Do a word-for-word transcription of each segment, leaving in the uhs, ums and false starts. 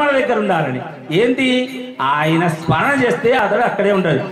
దగ్గర ఉండాలని. ఏంటి ఆయన స్మరణ చేస్తే అతడు అక్కడే ఉంటాడు.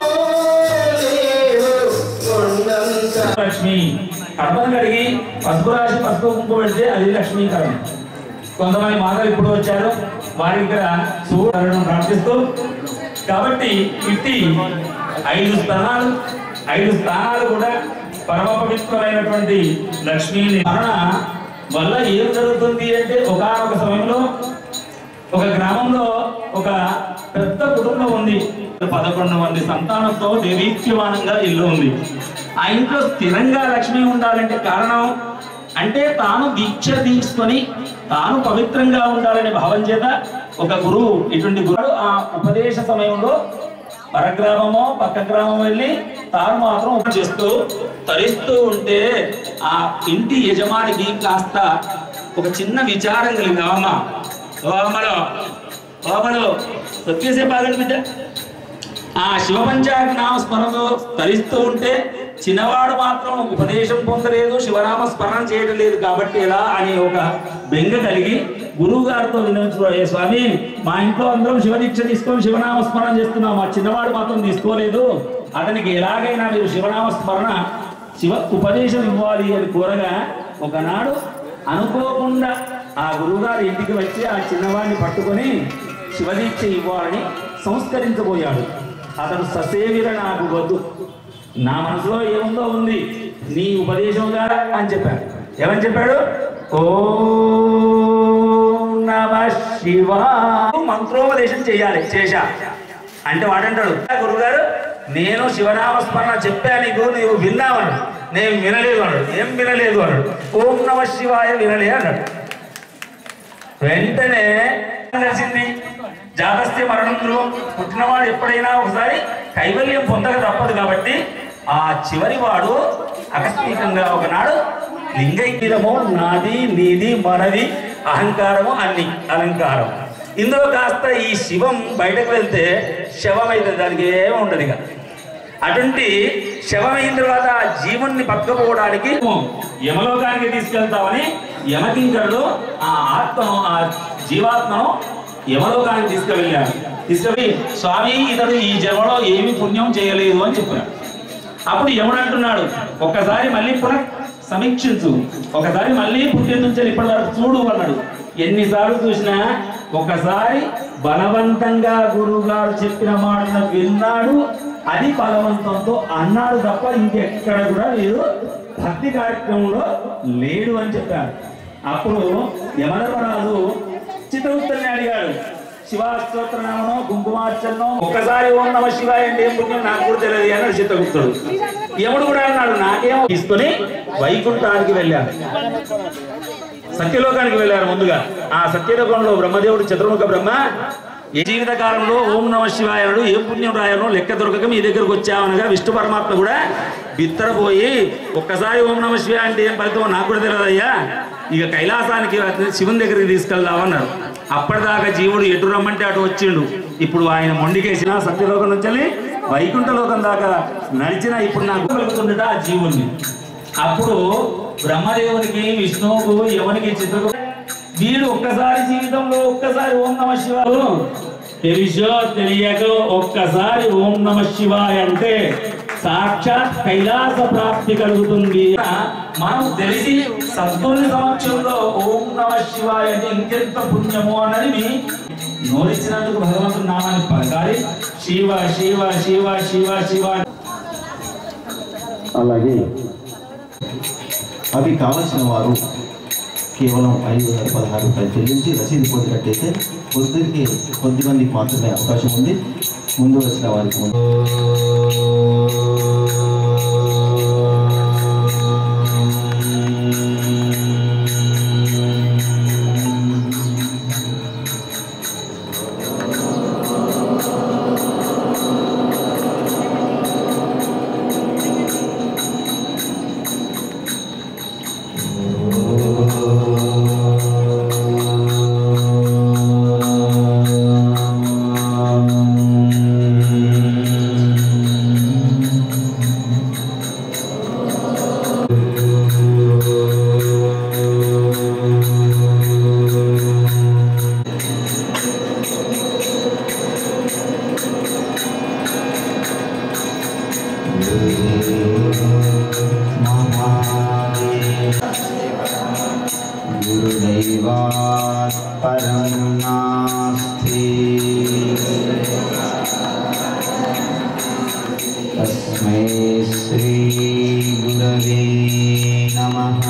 లక్ష్మి కడపను కడిగి పసుపు రాసి పసుపు కుంకుమ పెడితే అది లక్ష్మీకరణ. కొంతమంది మాటలు ఇప్పుడు వచ్చారు, వారికి ఇక్కడ సూర్యుడు ప్రార్థిస్తూ. కాబట్టి ఇట్టి ఐదు స్థానాలు ఐదు స్థానాలు కూడా పరమ పవిత్రమైనటువంటి లక్ష్మీ స్మరణ వల్ల ఏం జరుగుతుంది అంటే, ఒకానొక సమయంలో ఒక గ్రామంలో ఒక పెద్ద కుటుంబం ఉంది. పదకొండు మంది సంతానంతో దేదీప్యమానంగా ఇల్లు ఉంది. ఆ ఇంట్లో స్థిరంగా లక్ష్మి ఉండాలంటే కారణం అంటే తాను దీక్ష తీసుకొని తాను పవిత్రంగా ఉండాలనే భావం చేత ఒక గురువు, ఇటువంటి గురువు ఆ ఉపదేశ సమయంలో పరగ్రామమో పక్క గ్రామం వెళ్ళి తాను మాత్రం చేస్తూ తరిస్తూ ఉంటే ఆ ఇంటి యజమానికి కాస్త ఒక చిన్న విచారం కలిగింది. అమ్మ ఓమలో ఓమలో సత్యసే బాగా బిడ్డ ఆ శివపంచాయత్ నామ స్మరణలో తరిస్తూ ఉంటే చిన్నవాడు మాత్రం ఉపదేశం పొందలేదు, శివనామ స్మరణ చేయడం లేదు కాబట్టి ఎలా అనే ఒక బెంగ కలిగి గురువు గారితో వినవించుకో, ఏ స్వామి మా ఇంట్లో అందరం శివదీక్ష తీసుకొని శివనామ స్మరణ చేస్తున్నాం, మా చిన్నవాడు మాత్రం తీసుకోలేదు, అతనికి ఎలాగైనా మీరు శివనామ స్మరణ శివ ఉపదేశం ఇవ్వాలి అని కోరగా, ఒకనాడు అనుకోకుండా ఆ గురువుగారు ఇంటికి వచ్చి ఆ చిన్నవాడిని పట్టుకొని శివదీక్ష ఇవ్వాలని సంస్కరించబోయాడు. అతను ససేవిర నాకు వద్దు, నా మనసులో ఏముందో ఉంది, నీ ఉపదేశంగా అని చెప్పాడు. ఏమని చెప్పాడు? ఓం నమః శివాయ మంత్రోపదేశం చేయాలి. చేశా అంటే వాడంటాడు, గురువుగారు నేను శివనామస్మరణ చెప్పా నీకు, నీవు విన్నావన్నాడు. నేను వినలేదు అన్నాడు. ఏం వినలేదు అన్నాడు. ఓం నమః శివాయ వినలే అన్నాడు. వెంటనే తెలిసింది జాతస్య మరణం ధ్రువం, పుట్టినవాడు ఎప్పుడైనా ఒకసారి కైవల్యం పొందక తప్పదు కాబట్టి ఆ చివరి వాడు ఆకస్మికంగా ఒకనాడు లింగైక్యము నాది నీది మనది అహంకారము అన్ని అలంకారం, ఇందులో కాస్త ఈ శివం బయటకు వెళ్తే శవం అవుతుంది, దానికి ఏమీ ఉండదు. ఇక అటువంటి శవమైన తర్వాత ఆ జీవుణ్ణి పట్టుకుపోవడానికి యమలోకానికి తీసుకెళ్తామని యమకింకరుడు ఆ ఆత్మను ఆ జీవాత్మను యమలోకానికి తీసుకువెళ్ళాడు. తీసుకువెళ్ళి స్వామి ఇతడు ఈ జన్మలో ఏమి పుణ్యం చేయలేదు అని చెప్పాడు. అప్పుడు యముడు అంటున్నాడు, ఒక్కసారి మళ్ళీ పునః సమీక్షించు, ఒకసారి మళ్ళీ పుట్టిన నుంచి ఇప్పటి వరకు చూడు అన్నాడు. ఎన్నిసార్లు చూసినా ఒకసారి బలవంతంగా గురువు గారు చెప్పిన మాటను విన్నాడు, అది బలవంతంతో అన్నాడు తప్ప ఇంకెక్కడ కూడా లేదు, భక్తి కార్యక్రమంలో లేడు అని చెప్పాడు. అప్పుడు యమధర్మరాజు చిత్రగుప్తుని అడిగాడు, శివాస్తోత్రనామనో కుంకుమార్చనో ఒక్కసారి ఓం నమః శివాయ అంటే ఏం పుణ్యం నాకు కూడా తెలియదు అన్నాడు చిత్రగుప్తుడు. యముడు కూడా అన్నాడు, నాకేమో తీసుకొని వైకుంఠానికి వెళ్ళాను, సత్యలోకానికి వెళ్ళారు. ముందుగా ఆ సత్యలోకంలో బ్రహ్మదేవుడు చతుర్ముఖ బ్రహ్మ ఏ జీవిత కాలంలో ఓం నమః శివాయ అన్నాడు, ఏం పుణ్యం రాయనో లెక్క దొరకక మీ దగ్గరకు వచ్చామనగా విష్ణు పరమాత్మ కూడా బిత్తరపోయి ఒక్కసారి ఓం నమః శివాయ అంటే ఏం ఫలితం నాకు కూడా తెలియదయ్యా, ఇక కైలాసానికి శివుని దగ్గరికి తీసుకెళ్దామన్నాడు. అప్పటిదాకా జీవుడు ఎటు రమ్మంటే అటు వచ్చిండు. ఇప్పుడు ఆయన మొండికేసిన సత్యలోకం నుంచి వైకుంఠ లోకం దాకా నడిచిన ఇప్పుడు నాకు కలుగుతుండట ఆ జీవుల్ని. అప్పుడు బ్రహ్మదేవునికి విష్ణువుకు ఎవరికి చిత్రకు వీడు ఒక్కసారి జీవితంలో ఒక్కసారి ఓం నమః శివాయ తెలిసో తెలియకో ఒక్కసారి ఓం నమః శివాయ అంటే సాక్షాత్ కైలాస ప్రాప్తి కలుగుతుంది. మనం తెలిసి సద్గురుని సమక్షంలో ఓం నమః శివాయ అంటే ఇంకెంత పుణ్యమో అన్నది నోరించినందుకు భగవంతుని నామాన్ని పలకాలి. శివ శివ శివ శివ శివ. అలాగే అవి కావలసిన వారు కేవలం ఐదు వందల పదహారు రూపాయలు చెల్లించి రసీదు పొందినట్టయితే పొద్దుకి కొద్ది మందికి మాత్రమే అవకాశం ఉంది. ముందు వచ్చిన వారికి ముందు गुरुदैवात् परं नास्ति तस्मै श्री गुरवे नमः।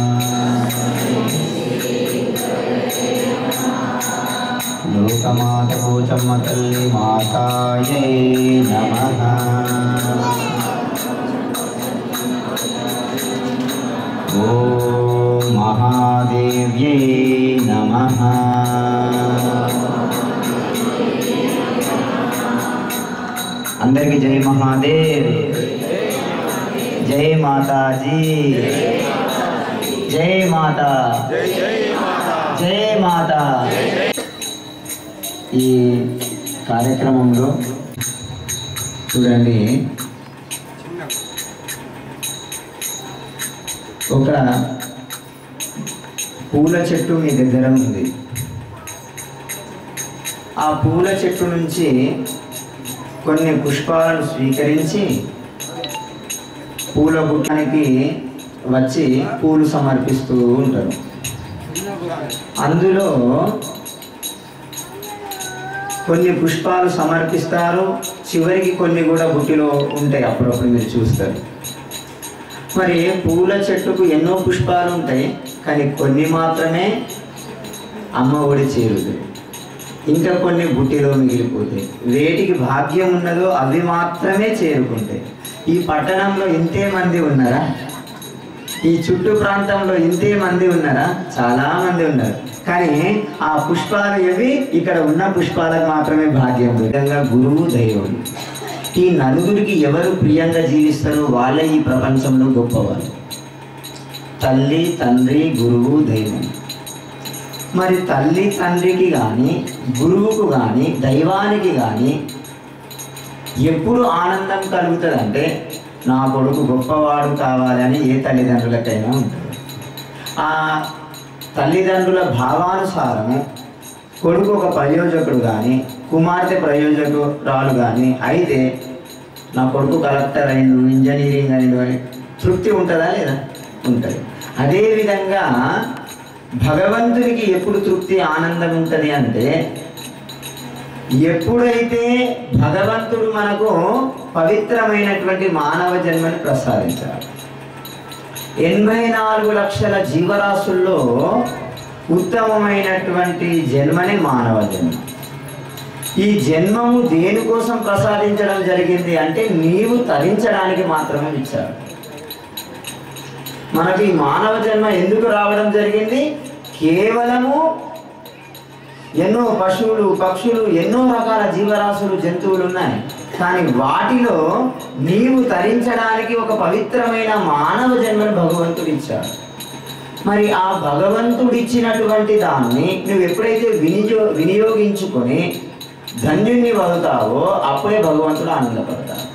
लोकमाता पोचम्म तल्ली मातायै नमः। ओम महादेव्यै नमः। अंदरिकी जय महादेव, जय माताजी, जय माता, जय माता। ఈ కార్యక్రమంలో చూడండి, ఒక పూల చెట్టు మీ దగ్గర ఉంది. ఆ పూల చెట్టు నుంచి కొన్ని పుష్పాలను స్వీకరించి పూల బుట్టానికి వచ్చి పూలు సమర్పిస్తూ ఉంటారు. అందులో కొన్ని పుష్పాలు సమర్పిస్తారు, చివరికి కొన్ని కూడా బుట్టిలో ఉంటాయి, అప్పుడప్పుడు మీరు చూస్తారు. మరి పూల చెట్టుకు ఎన్నో పుష్పాలు ఉంటాయి, కానీ కొన్ని మాత్రమే అమ్మ ఒడి చేరుతాయి, ఇంకా కొన్ని బుట్టిలో మిగిలిపోతాయి. వేటికి భాగ్యం ఉన్నదో అవి మాత్రమే చేరుకుంటాయి. ఈ పట్టణంలో ఇంతే మంది ఉన్నారా? ఈ చుట్టూ ప్రాంతంలో ఇంతే మంది ఉన్నారా? చాలా మంది ఉన్నారు. కానీ ఆ పుష్పాలు ఏవి? ఇక్కడ ఉన్న పుష్పాలకు మాత్రమే భాగ్యం. విధంగా గురువు దైవం, ఈ నలుగురికి ఎవరు ప్రియంగా జీవిస్తారో వాళ్ళే ఈ ప్రపంచంలో గొప్పవారు. తల్లి, తండ్రి, గురువు, దైవం. మరి తల్లి తండ్రికి కానీ, గురువుకు కానీ, దైవానికి కానీ ఎప్పుడు ఆనందం కలుగుతుందంటే, నా కొడుకు గొప్పవాడు కావాలని ఏ తల్లిదండ్రులకైనా ఉంటుంది. ఆ తల్లిదండ్రుల భావానుసారము కొడుకు ఒక ప్రయోజకుడు కానీ, కుమార్తె ప్రయోజకురాలు కానీ అయితే నా కొడుకు కలెక్టర్ అయిండు, ఇంజనీరింగ్ అయిండు అని తృప్తి ఉంటుందా లేదా? ఉంటుంది. అదేవిధంగా భగవంతునికి ఎప్పుడు తృప్తి, ఆనందం ఉంటుంది అంటే, ఎప్పుడైతే భగవంతుడు మనకు పవిత్రమైనటువంటి మానవ జన్మని ప్రసాదించాడు. ఎనభై నాలుగు లక్షల జీవరాశుల్లో ఉత్తమమైనటువంటి జన్మనే మానవ జన్మ. ఈ జన్మము దేనికోసం ప్రసాదించడం జరిగింది అంటే, నీవు తరించడానికి మాత్రమే ఇచ్చాడు. మనకి ఈ మానవ జన్మ ఎందుకు రావడం జరిగింది? కేవలము ఎన్నో పశువులు, పక్షులు, ఎన్నో రకాల జీవరాశులు, జంతువులు ఉన్నాయి. కానీ వాటిలో నీవు తరించడానికి ఒక పవిత్రమైన మానవ జన్మను భగవంతుడు ఇచ్చాడు. మరి ఆ భగవంతుడు ఇచ్చినటువంటి దాన్ని నువ్వు ఎప్పుడైతే వినియో వినియోగించుకొని ధన్యుణ్ణి అవుతావో అప్పుడే భగవంతుడు ఆనందపడతాడు.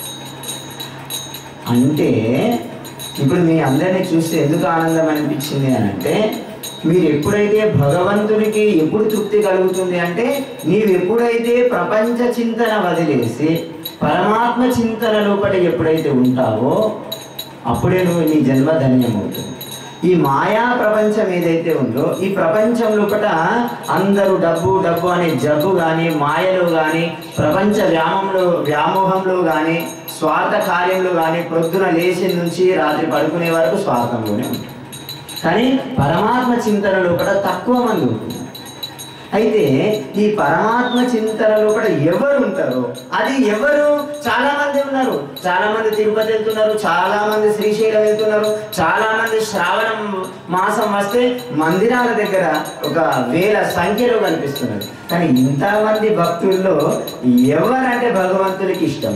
అంటే ఇప్పుడు మీ అందరినీ చూస్తే ఎందుకు ఆనందం అనిపించింది అని అంటే, మీరు ఎప్పుడైతే భగవంతునికి ఎప్పుడు తృప్తి కలుగుతుంది అంటే, నీవు ఎప్పుడైతే ప్రపంచ చింతన వదిలేసి పరమాత్మ చింతన లోపల ఎప్పుడైతే ఉంటావో అప్పుడే నువ్వు నీ జన్మ ధన్యమవుతుంది. ఈ మాయా ప్రపంచం ఏదైతే ఉందో, ఈ ప్రపంచం లోపల అందరూ డబ్బు డబ్బు అనే జబ్బు కానీ, మాయలో కానీ, ప్రపంచ వ్యామంలో వ్యామోహంలో కానీ, స్వార్థ కార్యంలో కానీ, ప్రొద్దున లేచి నుంచి రాత్రి పడుకునే వరకు స్వార్థంలోనే ఉంటుంది. కానీ పరమాత్మ చింతనలో కూడా తక్కువ మంది ఉంటుంది. అయితే ఈ పరమాత్మ చింతనలో కూడా ఎవరు ఉంటారో అది ఎవరు? చాలా మంది ఉన్నారు. చాలా మంది తిరుపతి వెళ్తున్నారు, చాలా మంది శ్రీశైలం వెళ్తున్నారు, చాలా మంది శ్రావణం మాసం వస్తే మందిరాల దగ్గర ఒక వేల సంఖ్యలో కనిపిస్తున్నారు. కానీ ఇంతమంది భక్తుల్లో ఎవరంటే భగవంతునికి ఇష్టం,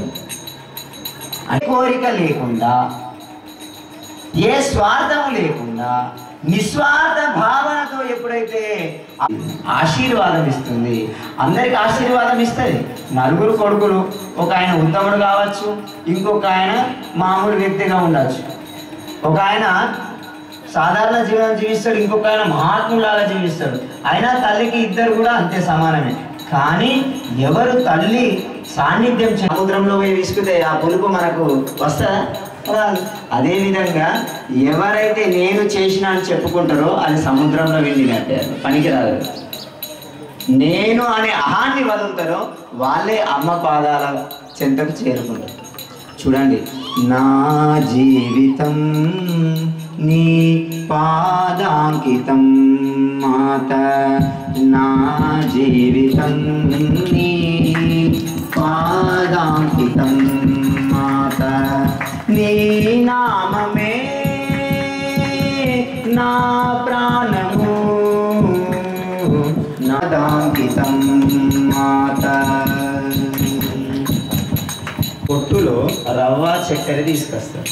కోరిక లేకుండా, ఏ స్వార్థం లేకుండా, నిస్వార్థ భావనతో ఎప్పుడైతే ఆశీర్వాదం ఇస్తుంది, అందరికి ఆశీర్వాదం ఇస్తుంది. నలుగురు కొడుకులు, ఒక ఆయన ఉత్తముడు కావచ్చు, ఇంకొక ఆయన మామూలు వ్యక్తిగా ఉండొచ్చు, ఒక ఆయన సాధారణ జీవనం జీవిస్తాడు, ఇంకొక ఆయన మహాత్ములాగా జీవిస్తాడు. అయినా తల్లికి ఇద్దరు కూడా అంతే సమానమే. కానీ ఎవరు తల్లి సాన్నిధ్యం, సముద్రంలో పోయి విసుకుతే ఆ పులుపు మనకు వస్తుందా? అదేవిధంగా ఎవరైతే నేను చేసిన అని చెప్పుకుంటారో అది సముద్రంలో వెళ్ళినట్టే, పనికిరాదు. నేను అనే అహాన్ని వదులుతారో వాళ్ళే అమ్మ పాదాల చెంతకు చేరుకుంటారు. చూడండి, నా జీవితం నీ పాదాంకితం మాత, నా జీవితం నీ పాదాంకితం మాత, నీ నామమే నా ప్రాణము నాదాంకితం మాత. పొట్టులో రవ్వ చక్కెర తీసుకొస్తారు.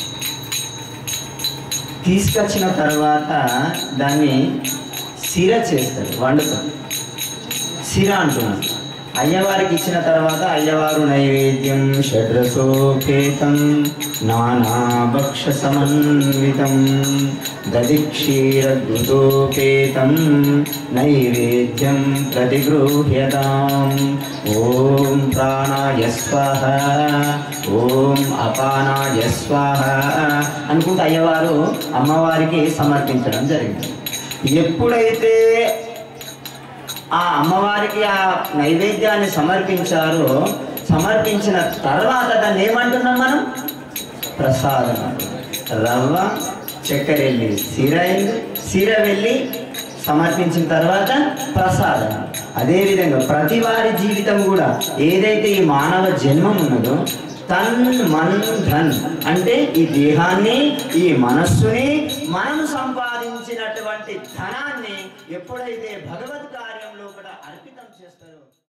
తీసుకొచ్చిన తర్వాత దాన్ని సిర చేస్తారు, వండుతారు. సిర అంటున్నారు. అయ్యవారికి ఇచ్చిన తర్వాత అయ్యవారు నైవేద్యం షడ్రసోపేతం నానాభక్ష సమన్వితం దధిక్షీరఘృతోపేతం నైవేద్యం ప్రతిగృహ్యతాం. ఓం ప్రాణాయ స్వాహ, ఓం అపానాయ స్వాహ అనుకుంటూ అయ్యవారు అమ్మవారికి సమర్పించడం జరిగింది. ఎప్పుడైతే ఆ అమ్మవారికి ఆ నైవేద్యాన్ని సమర్పించారో, సమర్పించిన తర్వాత దాన్ని ఏమంటున్నాం మనం? ప్రసాదం. రవ్వ చక్కెర వెళ్ళి సిర వెళ్ళి సిర వెళ్ళి సమర్పించిన తర్వాత ప్రసాదం. అదేవిధంగా ప్రతి వారి జీవితం కూడా ఏదైతే ఈ మానవ జన్మం ఉన్నదో తన్ మన్ ధన్ అంటే ఈ దేహాన్ని, ఈ మనస్సుని, మనం సంపాదించినటువంటి ధనాన్ని ఎప్పుడైతే భగవత్ కార్యంలో కూడా అర్పితం చేస్తారో